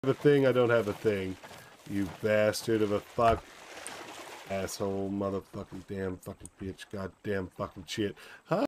have a thing, I don't have a thing. You bastard of a fuck. Asshole, motherfucking damn fucking bitch, goddamn fucking shit. Huh?